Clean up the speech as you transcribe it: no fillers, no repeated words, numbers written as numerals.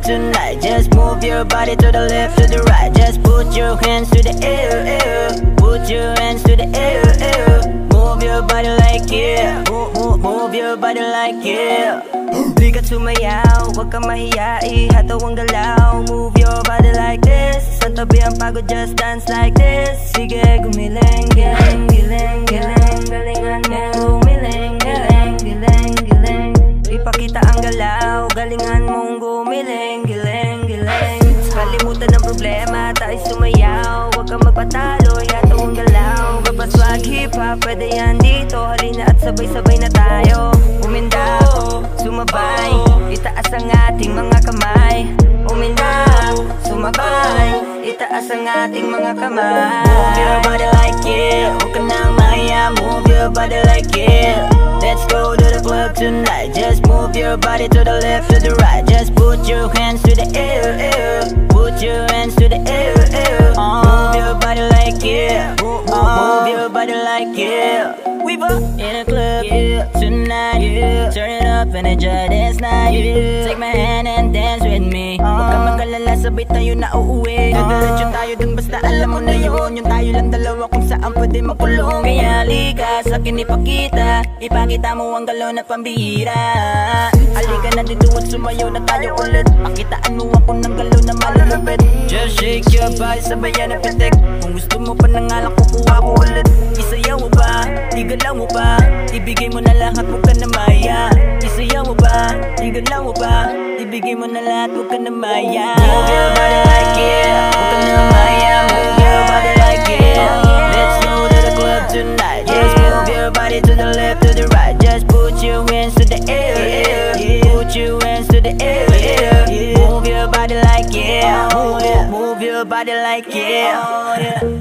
tonight. Just move your body to the left, to the right. Just put your hands to the air, air. Put your hands to the air, air. Move your body like yeah. Move your body like yeah. Di ka sumayaw, wag kang mahiya, ihataw ang galaw. Move your body like this. Sa tabi ang pagod, just dance like this. Sige, gumiling, giling, giling, giling. Galingan mo, gumiling, giling, giling, giling. Ipakita ang galaw, galingan mong gumiling, giling, giling. Kalimutan ang problema, tayo sumayaw. Wag kang magpatalo, ihataw ang galaw. Kapaswag hip-hop, pwede yan dito. Halina at sabay-sabay na tayo. Umindaw, sumabay, itaas ang ating mga kamay. Umindaw, sumabay, itaas ang ating mga kamay. Move your body like yeah, huwag ka nang mahiya. Move your body like yeah. Let's go to the club tonight. Just move your body to the left, to the right. Just put your hands to the air, air. Put your hands to the air, air. Move your body like yeah. Move your body like yeah. Wevier in a club tonight. Turn it up and enjoy this night. Take my hand and dance with me. Huwag kang mag-alala, sabay tayo na uuwi. Gagalat yun tayo dun, basta alam mo na yun. Yung tayo lang dalawa kung saan pwede magkulong. Kaya halika, sa'kin ipakita. Ipakita mo ang galaw na pambihira. Halika na dito at sumayaw na tayo ulit. Pakitaan mo ako ng galaw na malulupit. Just shake your body, sabayan na pitik. Kung gusto mo pa ng alak, kukuha ko ulit. Isayaw mo ba? Igalaw mo ba? Ibigay mo na lahat, huwag ka na maya. Isayaw mo ba? Igalaw mo ba? Ibigay mo na lahat, huwag ka na maya. Move your body like yeah, huwag ka na maya. Move your body like yeah. Let's go to the club tonight. Just move your body to the left, to the right. Just put your hands to the air, air. Put your hands to the air, air. Move your body like yeah. Move your body like yeah.